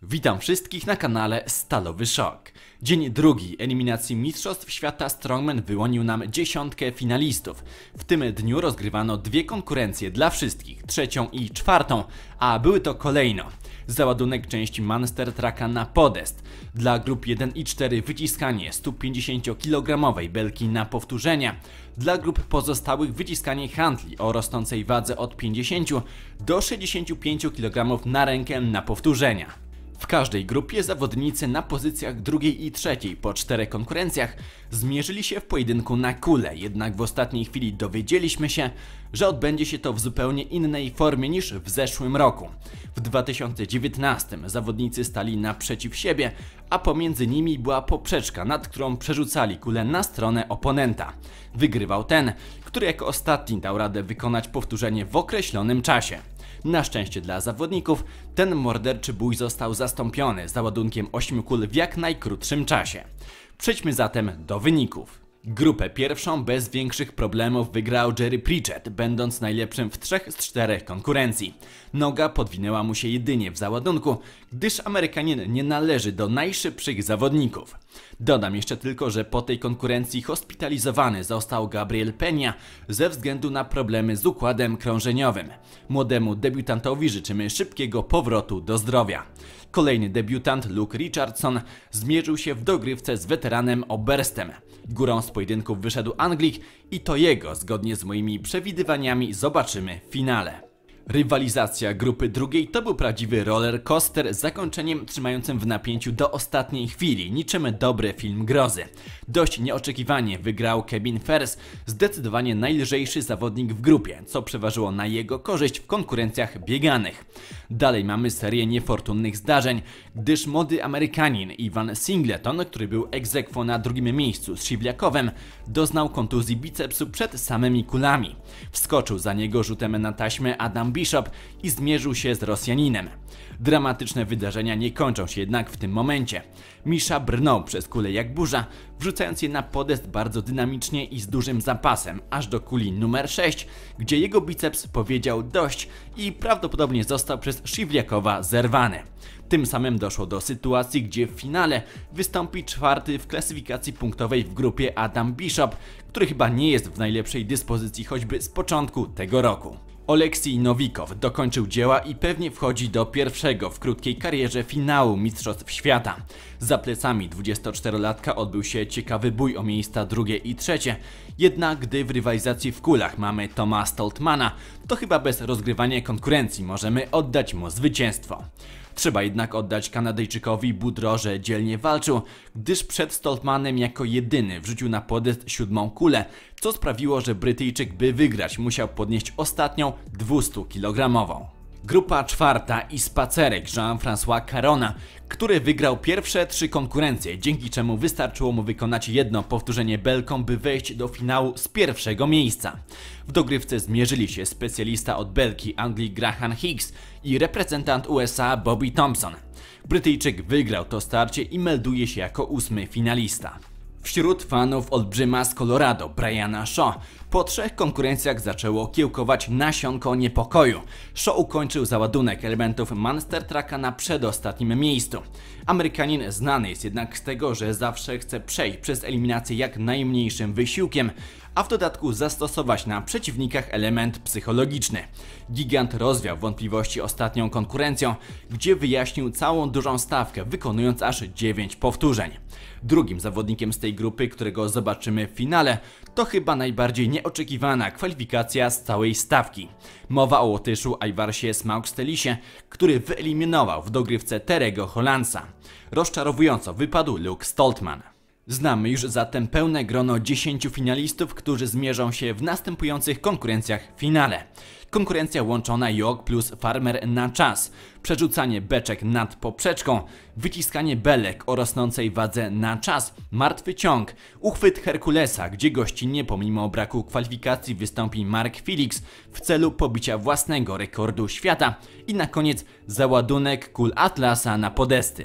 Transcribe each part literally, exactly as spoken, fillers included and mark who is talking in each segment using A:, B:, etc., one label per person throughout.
A: Witam wszystkich na kanale Stalowy Szok. Dzień drugi eliminacji Mistrzostw Świata Strongman wyłonił nam dziesiątkę finalistów. W tym dniu rozgrywano dwie konkurencje dla wszystkich, trzecią i czwartą, a były to kolejno: załadunek części Monster Trucka na podest, dla grup jeden i cztery wyciskanie sto pięćdziesięciokilogramowej belki na powtórzenia, dla grup pozostałych wyciskanie handli o rosnącej wadze od pięćdziesięciu do sześćdziesięciu pięciu kilogramów na rękę na powtórzenia. W każdej grupie zawodnicy na pozycjach drugiej i trzeciej po czterech konkurencjach zmierzyli się w pojedynku na kulę, jednak w ostatniej chwili dowiedzieliśmy się, że odbędzie się to w zupełnie innej formie niż w zeszłym roku. W dwa tysiące dziewiętnastym zawodnicy stali naprzeciw siebie, a pomiędzy nimi była poprzeczka, nad którą przerzucali kulę na stronę oponenta. Wygrywał ten, który jako ostatni dał radę wykonać powtórzenie w określonym czasie. Na szczęście dla zawodników ten morderczy bój został zastąpiony załadunkiem ośmiu kul w jak najkrótszym czasie. Przejdźmy zatem do wyników. Grupę pierwszą bez większych problemów wygrał Jerry Pritchett, będąc najlepszym w trzech z czterech konkurencji. Noga podwinęła mu się jedynie w załadunku, gdyż Amerykanin nie należy do najszybszych zawodników. Dodam jeszcze tylko, że po tej konkurencji hospitalizowany został Gabriel Peña ze względu na problemy z układem krążeniowym. Młodemu debiutantowi życzymy szybkiego powrotu do zdrowia. Kolejny debiutant, Luke Richardson, zmierzył się w dogrywce z weteranem Oberstem. Górą z pojedynków wyszedł Anglik i to jego, zgodnie z moimi przewidywaniami, zobaczymy w finale. Rywalizacja grupy drugiej to był prawdziwy roller coaster z zakończeniem trzymającym w napięciu do ostatniej chwili, niczym dobry film grozy. Dość nieoczekiwanie wygrał Kevin Ferris, zdecydowanie najlżejszy zawodnik w grupie, co przeważyło na jego korzyść w konkurencjach bieganych. Dalej mamy serię niefortunnych zdarzeń, gdyż młody Amerykanin Ivan Singleton, który był ex aequo na drugim miejscu z Siwliakowem, doznał kontuzji bicepsu przed samymi kulami. Wskoczył za niego rzutem na taśmę Adam Bishop i zmierzył się z Rosjaninem. Dramatyczne wydarzenia nie kończą się jednak w tym momencie. Misza brnął przez kulę jak burza, wrzucając je na podest bardzo dynamicznie i z dużym zapasem, aż do kuli numer sześć, gdzie jego biceps powiedział dość i prawdopodobnie został przez Siwliakowa zerwany. Tym samym doszło do sytuacji, gdzie w finale wystąpi czwarty w klasyfikacji punktowej w grupie Adam Bishop, który chyba nie jest w najlepszej dyspozycji choćby z początku tego roku. Oleksij Nowikow dokończył dzieła i pewnie wchodzi do pierwszego w krótkiej karierze finału Mistrzostw Świata. Za plecami dwudziestoczterolatka odbył się ciekawy bój o miejsca drugie i trzecie, jednak gdy w rywalizacji w kulach mamy Toma Stoltmana, to chyba bez rozgrywania konkurencji możemy oddać mu zwycięstwo. Trzeba jednak oddać Kanadyjczykowi Boudreau, że dzielnie walczył, gdyż przed Stoltmanem jako jedyny wrzucił na podest siódmą kulę, co sprawiło, że Brytyjczyk, by wygrać, musiał podnieść ostatnią dwustuokilogramową. Grupa czwarta i spacerek Jean-François Carona, który wygrał pierwsze trzy konkurencje, dzięki czemu wystarczyło mu wykonać jedno powtórzenie belką, by wejść do finału z pierwszego miejsca. W dogrywce zmierzyli się specjalista od belki Anglii Graham Hicks i reprezentant U S A Bobby Thompson. Brytyjczyk wygrał to starcie i melduje się jako ósmy finalista. Wśród fanów olbrzyma z Colorado, Briana Shaw, po trzech konkurencjach zaczęło kiełkować nasionko niepokoju. Shaw ukończył załadunek elementów Monster Trucka na przedostatnim miejscu. Amerykanin znany jest jednak z tego, że zawsze chce przejść przez eliminację jak najmniejszym wysiłkiem, a w dodatku zastosować na przeciwnikach element psychologiczny. Gigant rozwiał wątpliwości ostatnią konkurencją, gdzie wyjaśnił całą dużą stawkę, wykonując aż dziewięć powtórzeń. Drugim zawodnikiem z tej grupy, którego zobaczymy w finale, to chyba najbardziej nieoczekiwana kwalifikacja z całej stawki. Mowa o Łotyszu Ivarsie Smaugstelisie, który wyeliminował w dogrywce Terego Hollandsa. Rozczarowująco wypadł Luke Stoltman. Znamy już zatem pełne grono dziesięciu finalistów, którzy zmierzą się w następujących konkurencjach w finale. Konkurencja łączona jog plus farmer na czas, przerzucanie beczek nad poprzeczką, wyciskanie belek o rosnącej wadze na czas, martwy ciąg, uchwyt Herkulesa, gdzie gościnnie pomimo braku kwalifikacji wystąpi Mark Felix w celu pobicia własnego rekordu świata i na koniec załadunek kul Atlasa na podesty.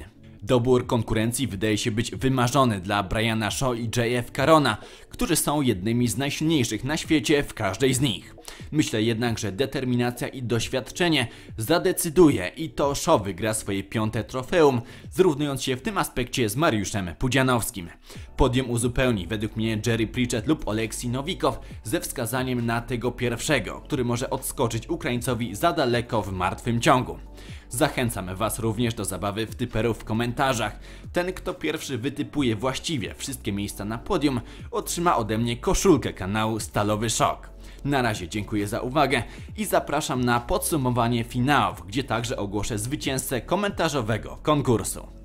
A: Dobór konkurencji wydaje się być wymarzony dla Briana Shaw i J F Carona, którzy są jednymi z najsilniejszych na świecie w każdej z nich. Myślę jednak, że determinacja i doświadczenie zadecyduje i to Shaw wygra swoje piąte trofeum, zrównując się w tym aspekcie z Mariuszem Pudzianowskim. Podium uzupełni według mnie Jerry Pritchett lub Oleksij Nowikow ze wskazaniem na tego pierwszego, który może odskoczyć Ukraińcowi za daleko w martwym ciągu. Zachęcam Was również do zabawy w typerów w komentarzach. Ten, kto pierwszy wytypuje właściwie wszystkie miejsca na podium, otrzyma ode mnie koszulkę kanału Stalowy Szok. Na razie dziękuję za uwagę i zapraszam na podsumowanie finałów, gdzie także ogłoszę zwycięzcę komentarzowego konkursu.